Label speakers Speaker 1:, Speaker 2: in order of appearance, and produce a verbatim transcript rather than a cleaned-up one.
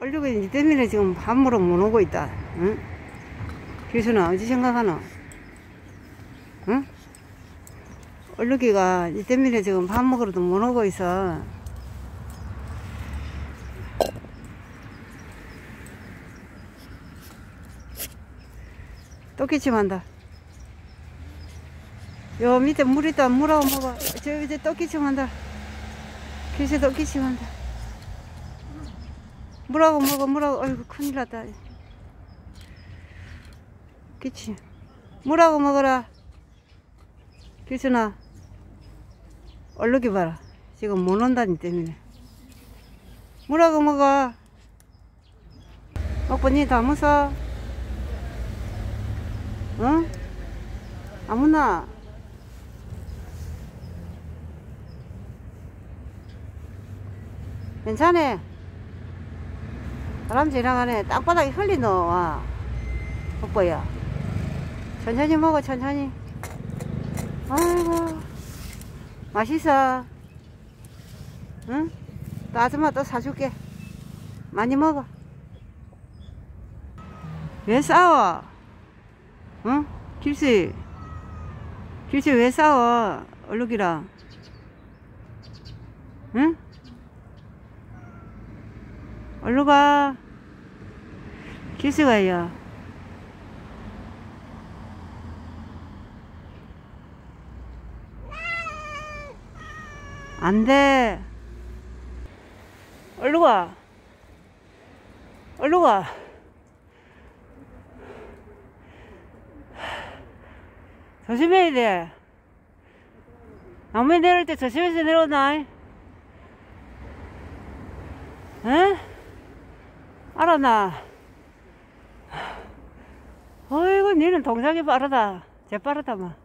Speaker 1: 얼룩이 니 때문에 지금 밥물어 못 오고 있다. 응? 교수는 어찌 생각하노? 응? 얼룩이가 니 때문에 지금 밥 먹으러도 못 오고 있어. 또 기침한다. 요 밑에 물 있다. 물하고 먹어. 저 이제 또 기침한다. 교수 또 기침한다. 물하고 먹어. 물하고. 어이구 큰일 났다. 기침. 물하고 먹어라. 교수나 얼룩이 봐라. 지금 못 온다니 때문에. 물하고 먹어. 먹고 니 다 무서? 응? 아무나. 괜찮아. 바람 지나가네. 땅바닥에 흘리노. 와. 오빠야. 천천히 먹어, 천천히. 아이고. 맛있어. 응? 또 아줌마 또 사줄게. 많이 먹어. 왜 싸워? 응? 길씨. 길씨 왜 싸워? 얼룩이랑. 응? 얼룩아. 길씨가 야. 안 돼. 얼룩아. 얼룩아. 조심해야 돼. 나무에 내려올 때 조심해서 내려오나? 응? 알았나? 어이구, 니는 동작이 빠르다. 재빠르다, 마.